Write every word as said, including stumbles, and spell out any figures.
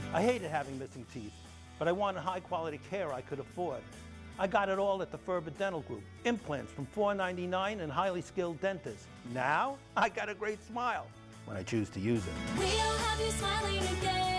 I hated having missing teeth, but I wanted high-quality care I could afford. I got it all at the Ferber Dental Group. Implants from four ninety-nine and highly skilled dentists. Now, I got a great smile when I choose to use it. We'll have you smiling again.